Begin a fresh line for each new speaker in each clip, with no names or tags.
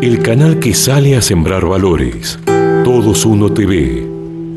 El canal que sale a sembrar valores. Todos Uno TV.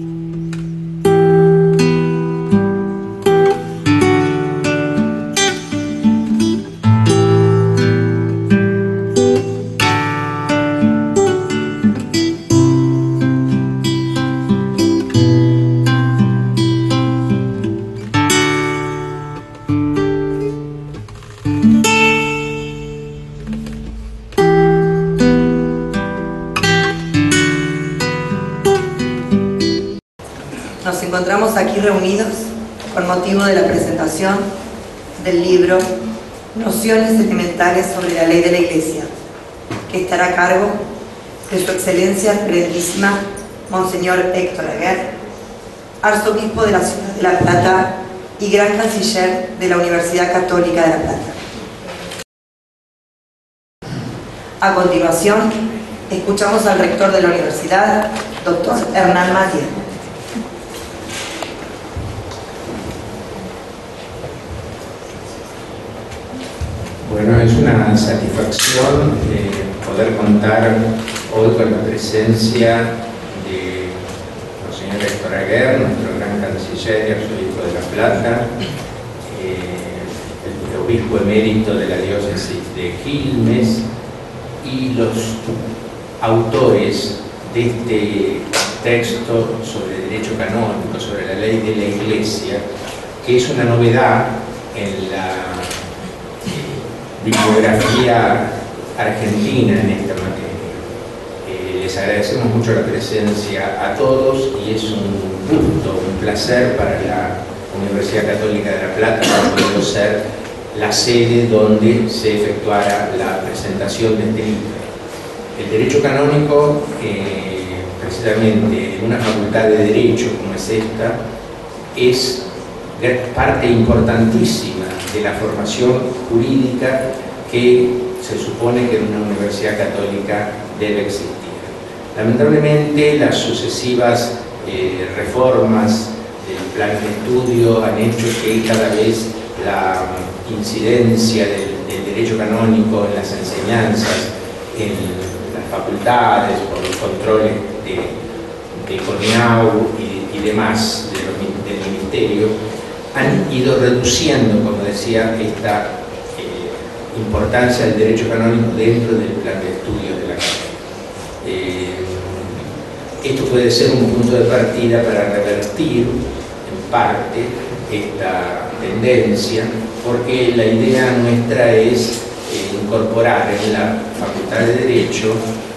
Nos encontramos aquí reunidos con motivo de la presentación del libro Nociones Elementales sobre la Ley de la Iglesia, que estará a cargo de Su Excelencia Reverendísima Monseñor Héctor Aguer, arzobispo de la ciudad de La Plata y gran canciller de la Universidad Católica de La Plata. A continuación, escuchamos al rector de la universidad, doctor Hernán Matías.
Bueno, es una satisfacción poder contar hoy con la presencia de Monseñor Héctor Aguer, nuestro gran canciller y arzobispo de La Plata, el obispo emérito de la diócesis de Quilmes y los autores de este texto sobre derecho canónico, sobre la ley de la Iglesia, que es una novedad en la bibliografía argentina en esta materia. Les agradecemos mucho la presencia a todos y es un gusto, un placer para la Universidad Católica de La Plata poder ser la sede donde se efectuara la presentación de este libro. El derecho canónico, precisamente en una facultad de Derecho como es esta, es parte importantísima de la formación jurídica que se supone que en una universidad católica debe existir. Lamentablemente, las sucesivas reformas del plan de estudio han hecho que cada vez la incidencia del derecho canónico en las enseñanzas, en las facultades, por los controles de CONIAU y demás del Ministerio, han ido reduciendo, como decía, esta importancia del derecho canónico dentro del plan de estudios de la carrera. Esto puede ser un punto de partida para revertir en parte esta tendencia, porque la idea nuestra es incorporar en la Facultad de Derecho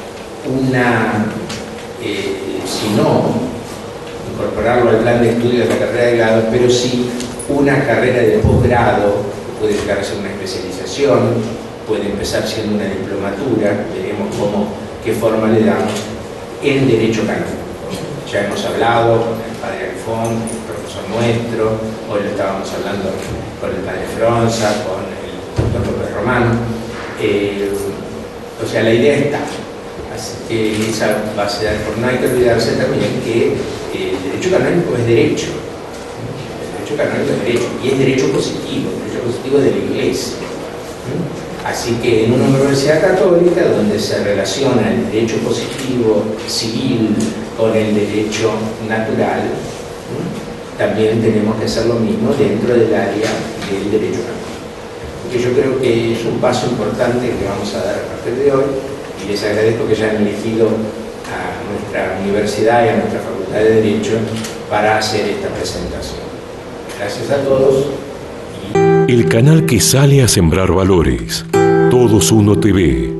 si no incorporarlo al plan de estudios de la carrera de grado, pero sí una carrera de posgrado, que puede llegar a ser una especialización, puede empezar siendo una diplomatura, veremos qué forma le damos en Derecho Canónico. Ya hemos hablado con el padre Alfón, el profesor nuestro, hoy lo estábamos hablando con el padre Fronza, con el doctor López Romano. O sea, la idea está. Así que esa va a ser, por no hay que olvidarse también que el derecho canónico es derecho. El derecho canónico es derecho, y es derecho positivo de la Iglesia. Así que en una universidad católica donde se relaciona el derecho positivo civil con el derecho natural, también tenemos que hacer lo mismo dentro del área del derecho canónico. Que yo creo que es un paso importante que vamos a dar a partir de hoy, y les agradezco que hayan elegido a nuestra universidad y a nuestra Facultad de Derecho para hacer esta presentación. Gracias a todos.
El canal que sale a sembrar valores. Todos Uno TV.